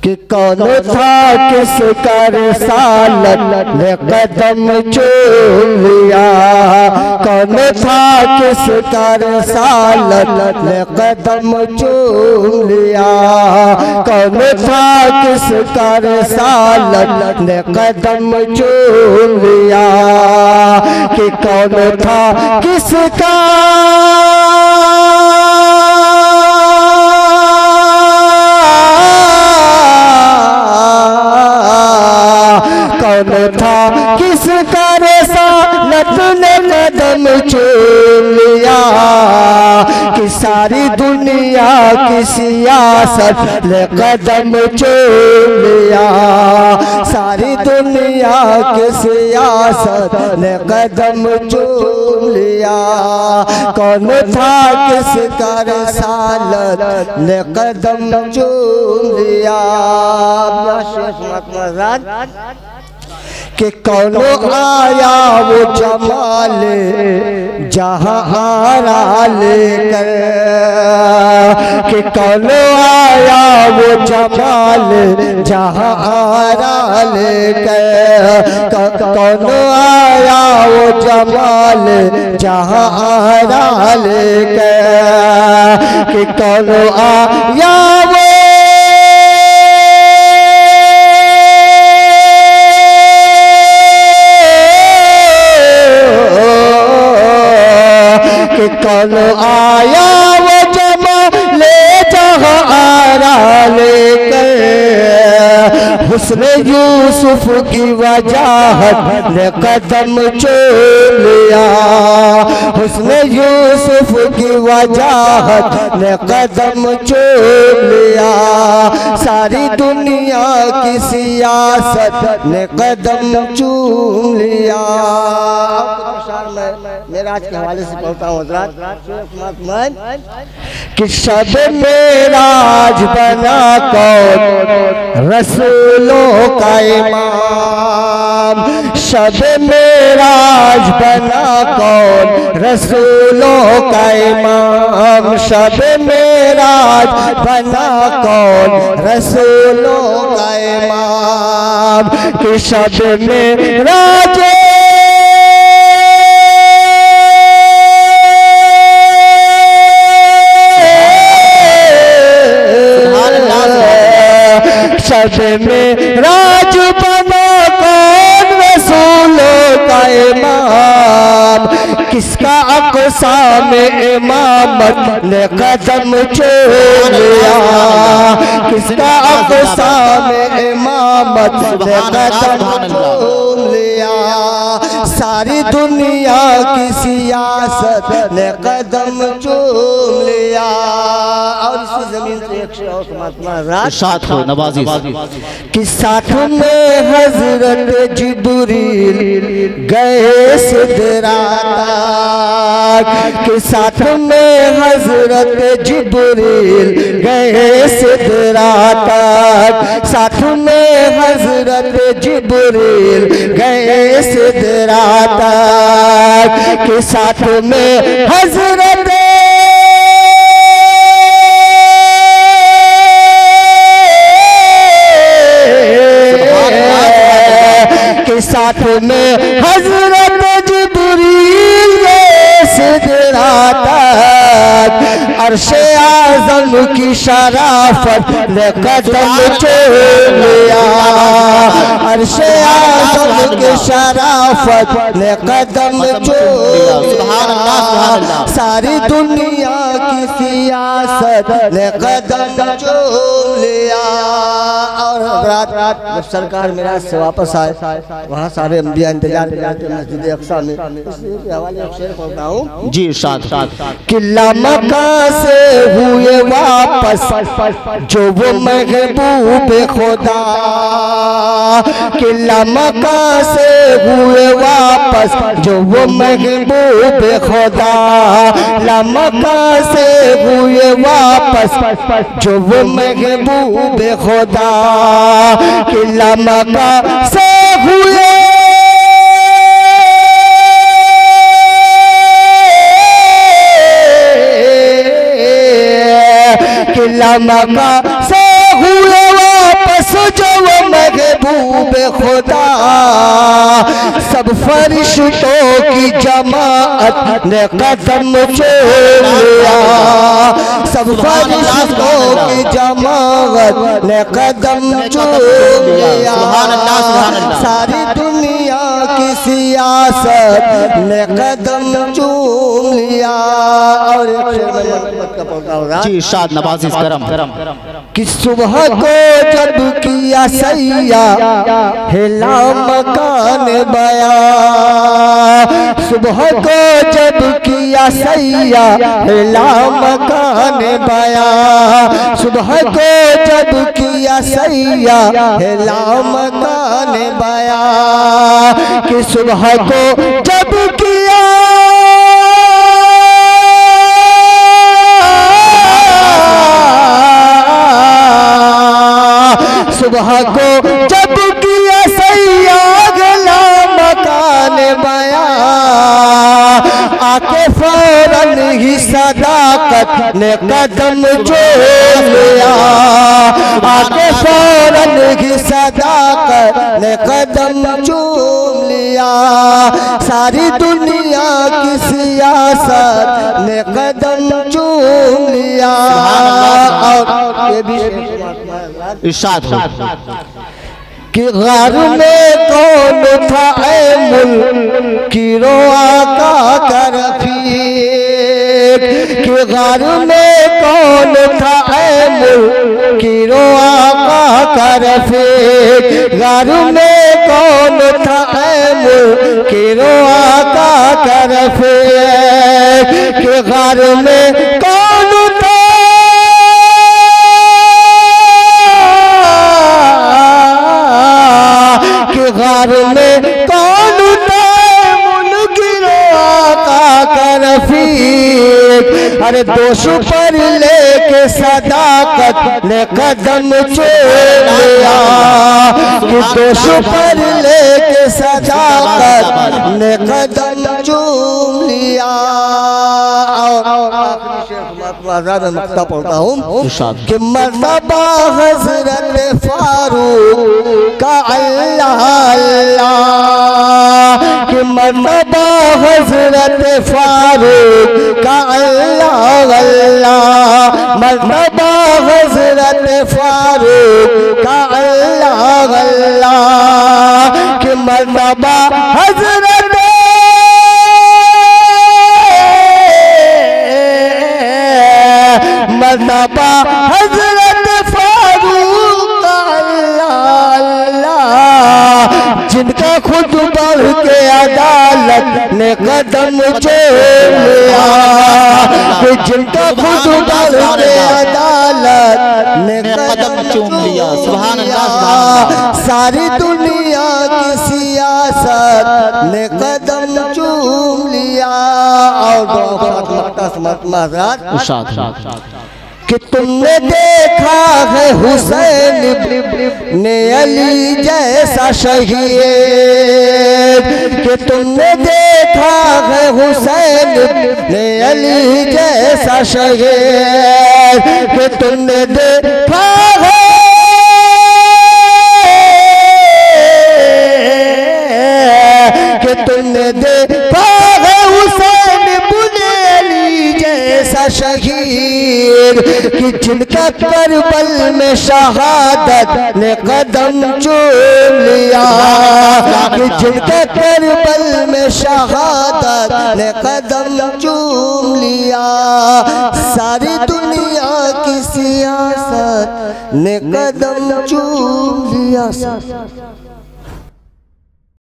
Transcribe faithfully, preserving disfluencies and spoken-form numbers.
कि कौन था किसका रिसालत ने कदम चूम लिया, कौन था किसका रिसालत ने कदम चूम लिया, कौन था किसका रिसालत ने कदम चूम लिया, कि कौन था किसका कौन था किसका रिसालत ने कदम चूम लिया, कि सारी दुनिया की सियासत ने कदम चूम लिया, सारी दुनिया की सियासत ने कदम चूम लिया, कौन था किसका रिसालत ने कदम चूम लिया। कि कौन आया वो जमाल जहाँ आरा लेकर, कि कौन आया वो जमाल जहाँ आरा लेकर, कौन आया वो जमाल जहाँ आरा लेकर, कि कौन आया वो कौन आया वो जमाल जहाँ आरा लेकर, हुस्न यूसुफ की वजाहत ने कदम चूम लिया, हुस्न यूसुफ की वजाहत ने कदम चूम लिया, सारी दुनिया की सियासत ने कदम चूम लिया। मेरा आज के हवाले से पढ़ता हूँ कि शब मेराज बना कौन रसूलों का इमाम, शब मेराज बना कौन रसूलों का इमाम, शब मेराज बना कौन रसूलों का इमाम, कि शब मेराज शब में राज बना कौन रसूलों का इमाम, किसका अक़सा में इमामत ने कदम चूम लिया, किसका अक़सा में इमामत ने कदम चूम लिया, सारी दुनिया की सियासत ने कदम चूम लिया। और इसी जमीन से एक साथ हो नवाजी कि साथ में हजरत जिब्रील गए सिदरा तक, कि साथ में हजरत जिब्रील गए सिदरा तक, साथ में हजरत जिब्रील गए सिदरा तक, कि साथ में हजरत के साथ में हजरत जिब्रील गए सिदरा तक, अर्शे आज़म की शराफत ने कदम चूम लिया, अर्शे आज़म की शराफत ने कदम चूम लिया, सारी दुनिया की सियासत ने कदम चूम लिया। और रात रात जब सरकार मेराज से वापस आए, वहाँ सारे अंबिया इंतजार करते मस्जिद अक्सा में, इसलिए हवाले एक शेर पढ़ता हूँ जी साथ किला मक्का से हुए वापस जो वो महबूब खुदा, किला मक्का से हुए वापस जो वो महबूब खुदा, मक्का से हुए वापस जो वो महबूब खुदा, किला मक्का से हुए किला मक्का से हुए वापस खुदा सब फरिश्तों की जमात ने कदम छोड़ लिया, सब फरिश्तों की जमात ने कदम छोड़ लिया, सारी दुनिया की सियासत ने कदम चूम लिया। और जी इरशाद नवाज़िश करम कि सुबह को जब किया सैया हिला मकान बया, सुबह को जब किया सैया हिला मकान बया, सुबह को जब किया सैया हिला मकान बया, कि सुबह को जब किया सुबह को जब किया सैया गला मकान बया, आके फौरन ही सदाकत ने कदम जोड़ लिया, आके फौरन ही सदाकत ने कदम चूम लिया, सारी दुनिया की सियासत ने कदम चूम लिया। और ये भी इरशाद कि गार में कौन था ऐ मुल्किरो आका का रफीक, कि गार में कौन था ऐ मुल्किरो आका का रफीक, गार में कौन था ऐ मुल्किरो आका का रफीक, कि गार में कौन था गार में कौन मुनकिरो आका का रफीक, अरे दोष पर लेके सदाकत ने कदम छोड़ लिया, कि दोष पर लेके सदाकत ने कदम चूम लिया। और मक्ता पढ़ता हूँ कि मर्तबा हजरत फारूक का अल्लाह अल्लाह, कि मर्तबा हजरत फारूक का अल्लाह अल्लाह, मर्तबा हजरत फारूक का अल्लाह अल्लाह, कि मर्तबा हजरत मर्तबा हजरत फारूक अल्लाह अल्लाह, जिनका खुद बढ़ के अदालत ने कदम छोड़ लिया, कि जिनका खुद बढ़ के अदालत ने कदम चूम लिया। सुभान अल्लाह, सारी दुनिया की सियासत ने कदम चूम लिया। और कि तुमने देखा है हुसैन ने अली जैसा शहीद, कि तुमने देखा है हुसैन ने अली जैसा शहीद, कि तुमने देखा है कि तुमने देखा है हुसैन बुने अली जैसा शहीद, कि जिनका करबल में शहादत ने कदम चूम लिया, कि जिनका करबल में शहादत ने कदम चूम लिया, सारी दुनिया की सियासत ने कदम चूम लिया।